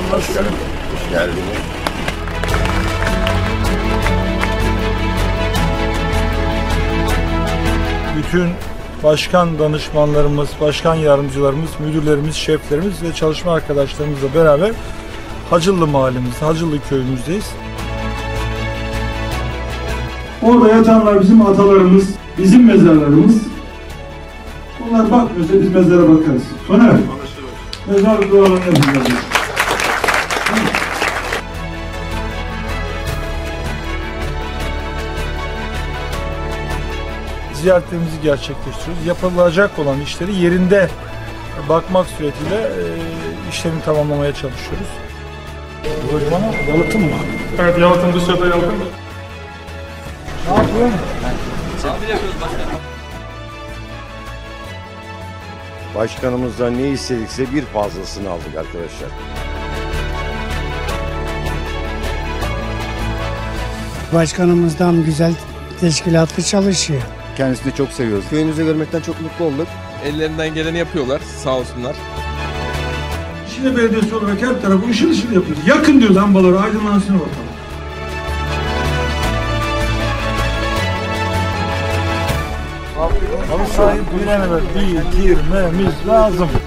Hoş geldin. Hoş geldiniz. Bütün başkan danışmanlarımız, başkan yardımcılarımız, müdürlerimiz, şeflerimiz ve çalışma arkadaşlarımızla beraber Hacıllı mahallemizde, Hacıllı köyümüzdeyiz. Orada yatanlar bizim atalarımız, bizim mezarlarımız. Onlar bakmıyorsa biz mezara bakarız. Soner, mezar dualarını yapacağız. Ziyaretlerimizi gerçekleştiriyoruz. Yapılacak olan işleri yerinde bakmak suretiyle işlerini tamamlamaya çalışıyoruz. Yalıtım mı? Evet, yalıtım dışarıda yalıtım. Ne yapıyorsun? Başkanımızdan ne istedikse bir fazlasını aldık arkadaşlar. Başkanımızdan güzel teşkilatlı çalışıyor. Kendisini çok seviyoruz. Köyümüzde görmekten çok mutlu olduk. Ellerinden geleni yapıyorlar, sağ olsunlar. Şile Belediyesi olarak her tarafı ışıl ışıl yapıyoruz. Yakın diyor lambaları, aydınlansın ortalık. Halı sahip bir an evvel girmemiz lazım.